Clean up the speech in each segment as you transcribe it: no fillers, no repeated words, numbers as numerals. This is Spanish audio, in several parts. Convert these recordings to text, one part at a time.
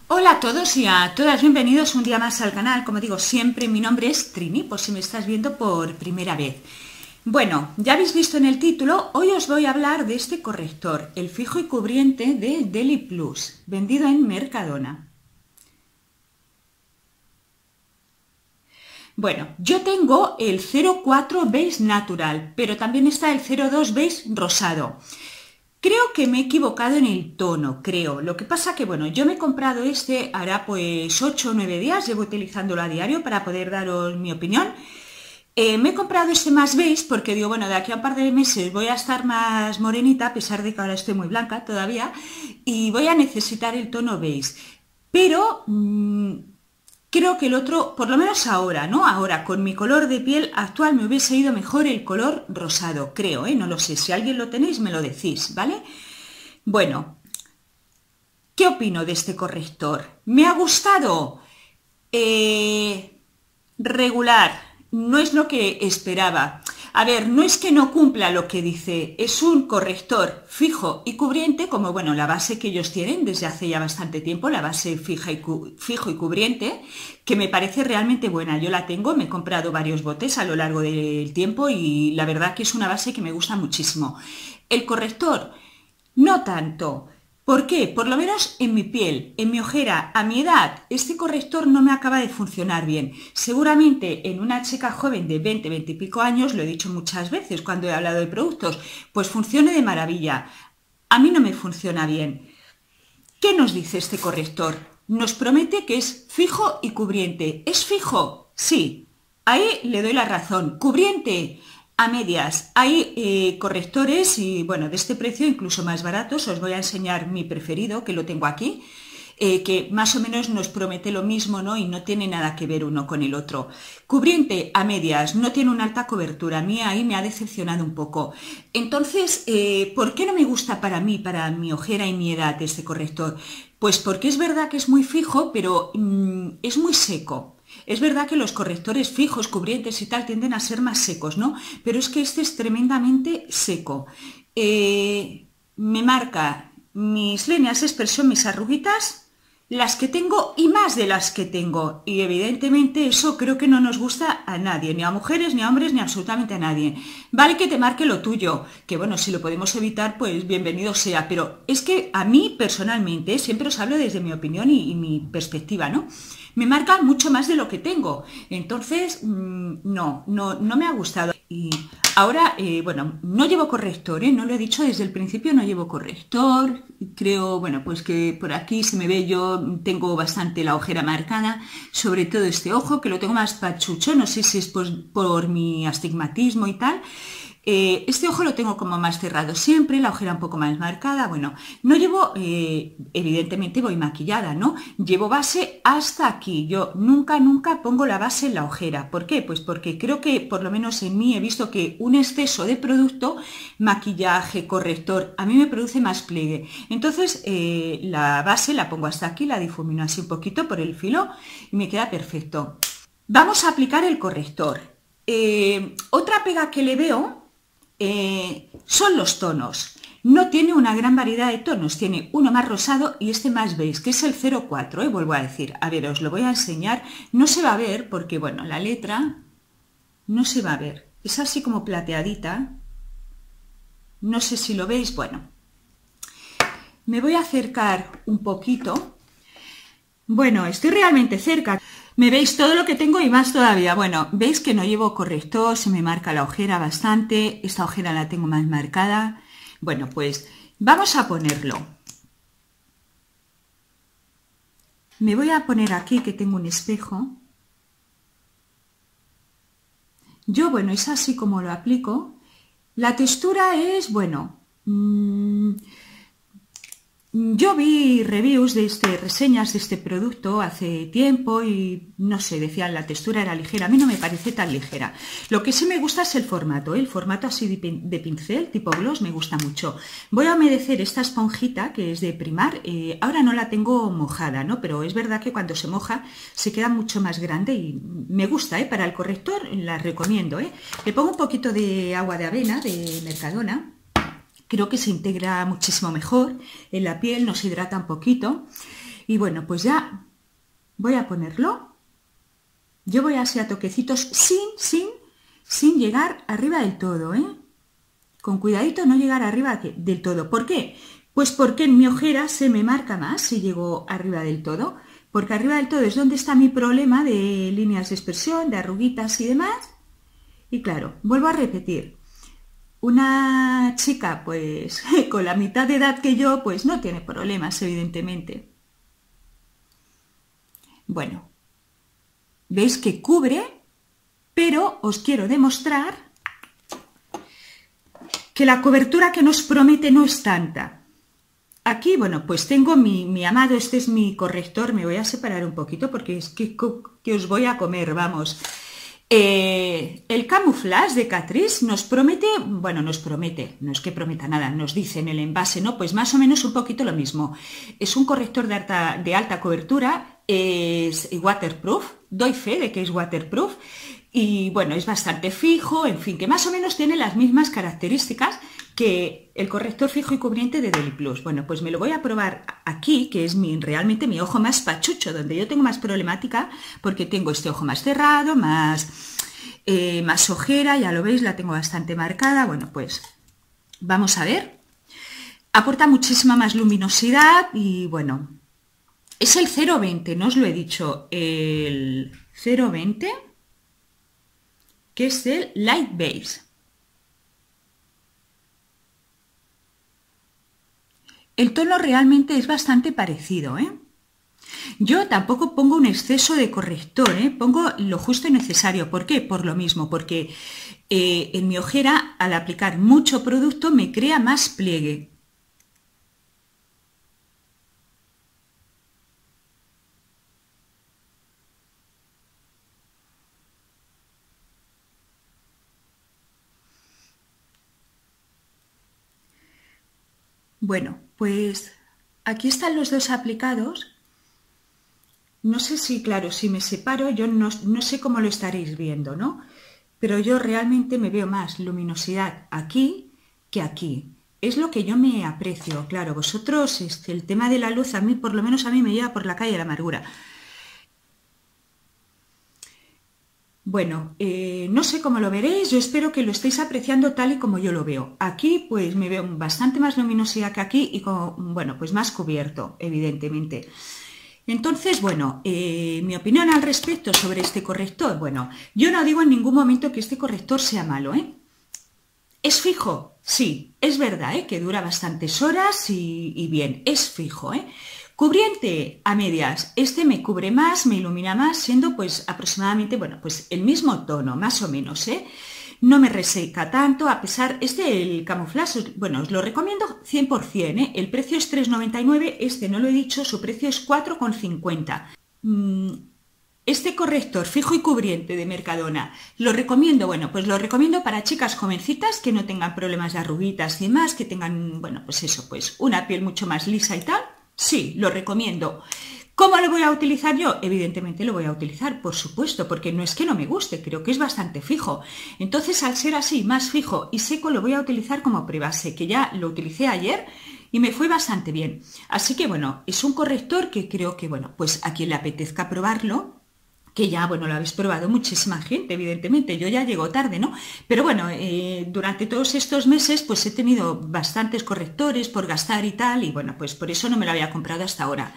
Hola a todos y a todas, bienvenidos un día más al canal. Como digo siempre, mi nombre es Trini, por si me estás viendo por primera vez. Bueno, ya habéis visto en el título, hoy os voy a hablar de este corrector, el fijo y cubriente de Deli Plus, vendido en Mercadona. Bueno, yo tengo el 04 Beige Natural, pero también está el 02 Beige Rosado. Creo que me he equivocado en el tono, creo. Lo que pasa que, bueno, yo me he comprado este, hará pues 8 o 9 días, llevo utilizándolo a diario para poder daros mi opinión. Me he comprado este más beige porque digo, bueno, de aquí a un par de meses voy a estar más morenita, a pesar de que ahora estoy muy blanca todavía, y voy a necesitar el tono beige. Pero creo que el otro, por lo menos ahora, ¿no? Ahora, con mi color de piel actual me hubiese ido mejor el color rosado, creo, ¿eh? No lo sé, si alguien lo tenéis me lo decís, ¿vale? Bueno, ¿qué opino de este corrector? ¿Me ha gustado? Regular, no es lo que esperaba. A ver, no es que no cumpla lo que dice, es un corrector fijo y cubriente, como bueno, la base que ellos tienen desde hace ya bastante tiempo, la base fijo y cubriente, que me parece realmente buena. Yo la tengo, me he comprado varios botes a lo largo del tiempo y la verdad que es una base que me gusta muchísimo. El corrector, no tanto. ¿Por qué? Por lo menos en mi piel, en mi ojera, a mi edad, este corrector no me acaba de funcionar bien. Seguramente en una chica joven de 20, 20 y pico años, lo he dicho muchas veces cuando he hablado de productos, pues funcione de maravilla. A mí no me funciona bien. ¿Qué nos dice este corrector? Nos promete que es fijo y cubriente. ¿Es fijo? Sí. Ahí le doy la razón. ¿Cubriente? A medias. Hay correctores y bueno, de este precio incluso más baratos. Os voy a enseñar mi preferido, que lo tengo aquí, que más o menos nos promete lo mismo, ¿no? Y no tiene nada que ver uno con el otro. Cubriente a medias, no tiene una alta cobertura. A mí ahí me ha decepcionado un poco. Entonces, ¿por qué no me gusta para mí, para mi ojera y mi edad, este corrector? Pues porque es verdad que es muy fijo, pero es muy seco. Es verdad que los correctores fijos, cubrientes y tal tienden a ser más secos, ¿no? Pero es que este es tremendamente seco. Me marca mis líneas de expresión, mis arruguitas, las que tengo y más de las que tengo. Y evidentemente eso creo que no nos gusta a nadie, ni a mujeres, ni a hombres, ni absolutamente a nadie. Vale que te marque lo tuyo, que bueno, si lo podemos evitar, pues bienvenido sea. Pero es que a mí personalmente, siempre os hablo desde mi opinión y mi perspectiva, ¿no? Me marca mucho más de lo que tengo. Entonces, no me ha gustado. Y ahora, bueno, no llevo corrector, ¿eh? No lo he dicho desde el principio, no llevo corrector. Creo, bueno, pues que por aquí se me ve, yo tengo bastante la ojera marcada, sobre todo este ojo, que lo tengo más pachucho, no sé si es por mi astigmatismo y tal. Este ojo lo tengo como más cerrado siempre, la ojera un poco más marcada. Bueno, no llevo, evidentemente voy maquillada, ¿no? Llevo base hasta aquí. Yo nunca pongo la base en la ojera. ¿Por qué? Pues porque creo que, por lo menos en mí, he visto que un exceso de producto, maquillaje, corrector, a mí me produce más pliegue. Entonces, la base la pongo hasta aquí, la difumino así un poquito por el filo y me queda perfecto. Vamos a aplicar el corrector. Otra pega que le veo son los tonos. No tiene una gran variedad de tonos, tiene uno más rosado y este más beige, que es el 04, vuelvo a decir. A ver, os lo voy a enseñar. No se va a ver porque, bueno, la letra no se va a ver. Es así como plateadita. No sé si lo veis. Bueno, me voy a acercar un poquito. Bueno, estoy realmente cerca. Me veis todo lo que tengo y más todavía. Bueno, veis que no llevo corrector, se me marca la ojera bastante. Esta ojera la tengo más marcada. Bueno, pues vamos a ponerlo. Me voy a poner aquí que tengo un espejo. Yo, bueno, es así como lo aplico. La textura es, bueno... yo vi reviews reseñas de este producto hace tiempo y no sé, decían la textura era ligera. A mí no me parece tan ligera. Lo que sí me gusta es el formato, el formato así de pincel, tipo gloss, me gusta mucho. Voy a humedecer esta esponjita que es de Primar. Ahora no la tengo mojada, ¿no? Pero es verdad que cuando se moja se queda mucho más grande y me gusta, para el corrector la recomiendo, Le pongo un poquito de agua de avena de Mercadona. Creo que se integra muchísimo mejor en la piel, nos hidrata un poquito. Y bueno, pues ya voy a ponerlo. Yo voy así a toquecitos sin llegar arriba del todo, ¿eh? Con cuidadito no llegar arriba del todo. ¿Por qué? Pues porque en mi ojera se me marca más si llego arriba del todo. Porque arriba del todo es donde está mi problema de líneas de expresión, de arruguitas y demás. Y claro, vuelvo a repetir. Una chica, pues, con la mitad de edad que yo, pues no tiene problemas, evidentemente. Bueno, veis que cubre, pero os quiero demostrar que la cobertura que nos promete no es tanta. Aquí, bueno, pues tengo mi amado, este es mi corrector, me voy a separar un poquito porque es que os voy a comer, vamos. El Camouflage de Catrice nos promete, bueno, nos promete, no es que prometa nada, nos dice en el envase, ¿no? Pues más o menos un poquito lo mismo. Es un corrector de alta cobertura, es waterproof, doy fe de que es waterproof y bueno, es bastante fijo, en fin, que más o menos tiene las mismas características que el corrector fijo y cubriente de Deli Plus. Bueno, pues me lo voy a probar aquí, que es realmente mi ojo más pachucho, donde yo tengo más problemática, porque tengo este ojo más cerrado, más ojera, ya lo veis, la tengo bastante marcada. Bueno, pues vamos a ver. Aporta muchísima más luminosidad y bueno, es el 020, no os lo he dicho, el 020, que es el Light Base. El tono realmente es bastante parecido, ¿eh? Yo tampoco pongo un exceso de corrector, ¿eh? Pongo lo justo y necesario. ¿Por qué? Por lo mismo, porque en mi ojera, al aplicar mucho producto, me crea más pliegue. Bueno, pues aquí están los dos aplicados. No sé si, claro, si me separo, yo no sé cómo lo estaréis viendo, ¿no? Pero yo realmente me veo más luminosidad aquí que aquí. Es lo que yo me aprecio. Claro, vosotros, el tema de la luz, a mí, por lo menos a mí, me lleva por la calle de la amargura. Bueno, no sé cómo lo veréis, yo espero que lo estéis apreciando tal y como yo lo veo. Aquí pues me veo bastante más luminosidad que aquí y con, bueno, pues más cubierto, evidentemente. Entonces, bueno, mi opinión al respecto sobre este corrector, bueno, yo no digo en ningún momento que este corrector sea malo, ¿eh? ¿Es fijo? Sí, es verdad, ¿eh? Que dura bastantes horas y bien, es fijo, ¿eh? Cubriente a medias, este me cubre más, me ilumina más, siendo pues aproximadamente, bueno, pues el mismo tono, más o menos, ¿eh? No me reseca tanto, a pesar, el Camouflage, bueno, os lo recomiendo 100%, ¿eh? El precio es 3,99, este no lo he dicho, su precio es 4,50. Este corrector fijo y cubriente de Mercadona, ¿lo recomiendo? Bueno, pues lo recomiendo para chicas jovencitas que no tengan problemas de arruguitas y demás, que tengan, bueno, pues eso, pues una piel mucho más lisa y tal. Sí, lo recomiendo. ¿Cómo lo voy a utilizar yo? Evidentemente lo voy a utilizar, por supuesto, porque no es que no me guste, creo que es bastante fijo. Entonces, al ser así, más fijo y seco, lo voy a utilizar como prebase, que ya lo utilicé ayer y me fue bastante bien. Así que, bueno, es un corrector que creo que, bueno, pues a quien le apetezca probarlo, que ya, bueno, lo habéis probado muchísima gente, evidentemente, yo ya llego tarde, ¿no? Pero bueno, durante todos estos meses, pues he tenido bastantes correctores por gastar y tal, y bueno, pues por eso no me lo había comprado hasta ahora.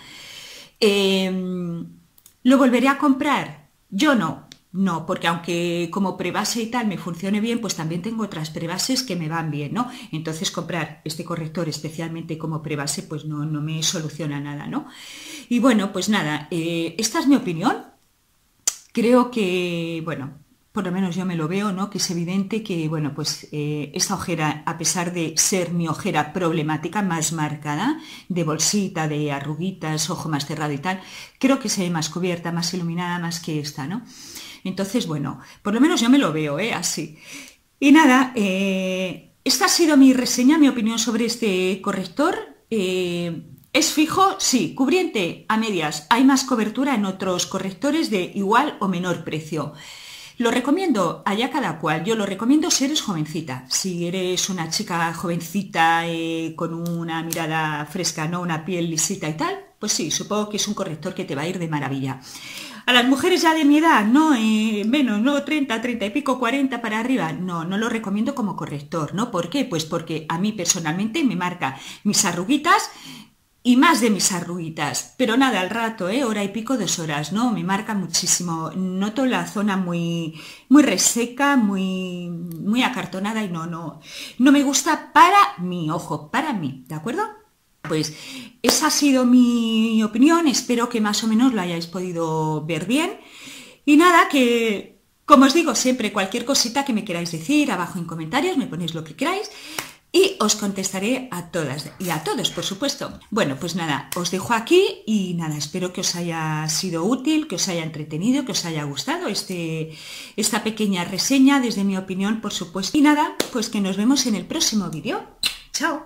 ¿Lo volveré a comprar? Yo no, porque aunque como prebase y tal me funcione bien, pues también tengo otras prebases que me van bien, ¿no? Entonces comprar este corrector especialmente como prebase, pues no me soluciona nada, ¿no? Y bueno, pues nada, esta es mi opinión. Creo que, bueno, por lo menos yo me lo veo, ¿no? Que es evidente que, bueno, pues esta ojera, a pesar de ser mi ojera problemática, más marcada, de bolsita, de arruguitas, ojo más cerrado y tal, creo que se ve más cubierta, más iluminada, más que esta, ¿no? Entonces, bueno, por lo menos yo me lo veo, así. Y nada, esta ha sido mi reseña, mi opinión sobre este corrector. ¿Es fijo? Sí. Cubriente a medias. Hay más cobertura en otros correctores de igual o menor precio. Lo recomiendo allá cada cual. Yo lo recomiendo si eres jovencita. Si eres una chica jovencita con una mirada fresca, no una piel lisita y tal, pues pues sí, supongo que es un corrector que te va a ir de maravilla. A las mujeres ya de mi edad, no, menos, no, 30, 30 y pico, 40 para arriba, no, no lo recomiendo como corrector, ¿no? ¿Por qué? Pues porque a mí personalmente me marca mis arruguitas y más de mis arruguitas, pero nada, al rato, hora y pico, 2 horas, ¿no? Me marca muchísimo, noto la zona muy, muy reseca, muy, muy acartonada y no me gusta para mí, ojo, para mí, ¿de acuerdo? Pues esa ha sido mi opinión, espero que más o menos lo hayáis podido ver bien. Y nada, que como os digo siempre, cualquier cosita que me queráis decir abajo en comentarios, me ponéis lo que queráis y os contestaré a todas y a todos, por supuesto. Bueno, pues nada, os dejo aquí y nada, espero que os haya sido útil, que os haya entretenido, que os haya gustado esta pequeña reseña desde mi opinión, por supuesto. Y nada, pues que nos vemos en el próximo vídeo. ¡Chao!